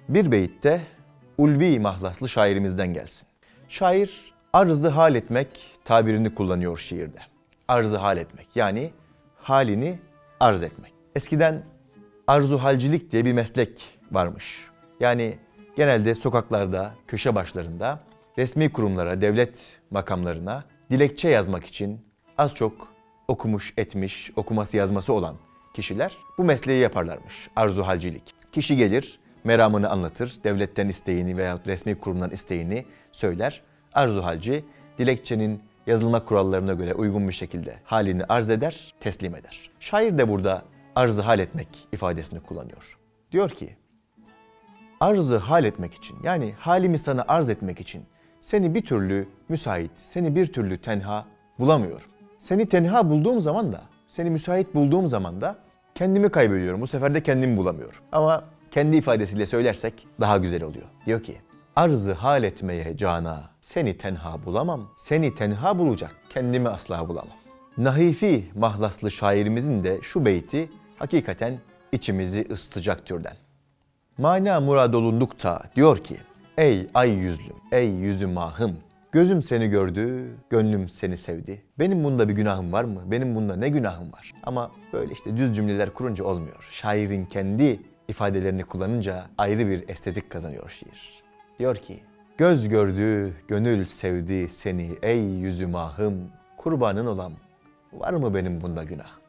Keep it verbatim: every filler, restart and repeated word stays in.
Bir beyitte ulvi mahlaslı şairimizden gelsin. Şair arzı hal etmek tabirini kullanıyor şiirde. Arzı hal etmek yani halini arz etmek. Eskiden arzuhalcilik diye bir meslek varmış. Yani genelde sokaklarda, köşe başlarında resmi kurumlara, devlet makamlarına dilekçe yazmak için az çok okumuş, etmiş, okuması yazması olan kişiler bu mesleği yaparlarmış. Arzuhalcilik. Kişi gelir, meramını anlatır, devletten isteğini veya resmi kurumdan isteğini söyler. Arzuhalci dilekçenin yazılma kurallarına göre uygun bir şekilde halini arz eder, teslim eder. Şair de burada arzı hal etmek ifadesini kullanıyor. Diyor ki, arzı hal etmek için yani halimi sana arz etmek için seni bir türlü müsait, seni bir türlü tenha bulamıyorum. Seni tenha bulduğum zaman da, seni müsait bulduğum zaman da kendimi kaybediyorum. Bu sefer de kendimi bulamıyorum. Ama kendi ifadesiyle söylersek daha güzel oluyor. Diyor ki, arzı hal etmeye cana seni tenha bulamam, seni tenha bulacak kendimi asla bulamam. Nahifi mahlaslı şairimizin de şu beyti hakikaten içimizi ısıtacak türden. Mana murad olundukta diyor ki, ey ay yüzlüm, ey yüzü mahım, gözüm seni gördü, gönlüm seni sevdi. Benim bunda bir günahım var mı? Benim bunda ne günahım var? Ama böyle işte düz cümleler kurunca olmuyor. Şairin kendi ifadelerini kullanınca ayrı bir estetik kazanıyor şiir. Diyor ki, göz gördü, gönül sevdi seni ey yüzü mahım, kurbanın olam, var mı benim bunda günah?